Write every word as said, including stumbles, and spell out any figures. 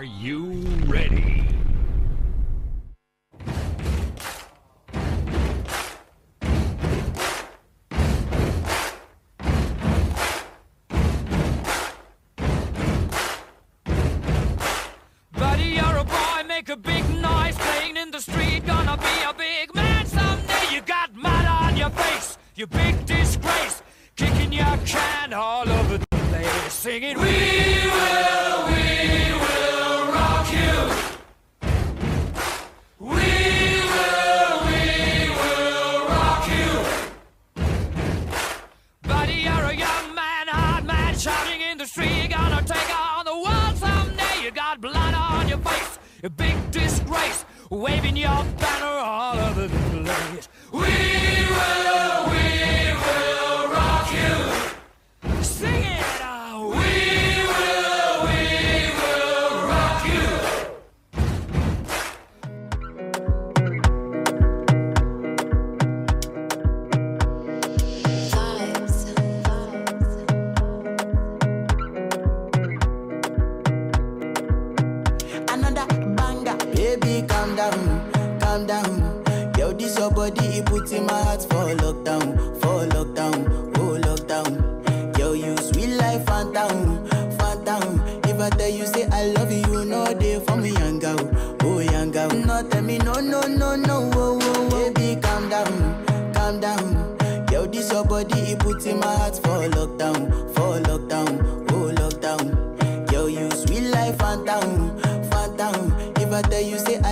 Are you ready? Buddy, you're a boy, make a big noise, playing in the street, gonna be a big man someday. You got mud on your face, you big disgrace, kicking your can all over the place, singing, we will, we will rock you. We will, we will rock you. Buddy, you're a young man, hard man, shouting in the street, gonna take on the world someday. You got blood on your face, a big disgrace, waving your banner all over the place. We will, we will rock you. Sing it out. We will, we will rock you. Another banger. Baby, calm down, calm down. Yo, this your body, it puts in my heart for lockdown, for lockdown, oh lockdown. Yo, you sweet life, phantom, phantom. If I tell you say I love you, you know they for me, young girl, oh young girl. No, tell me no, no, no, no, oh, oh, oh. Baby, calm down, calm down. Yo, this your body, it puts in my heart for lockdown, for lockdown, oh lockdown. Yo, you sweet life, phantom, phantom. If I tell you say I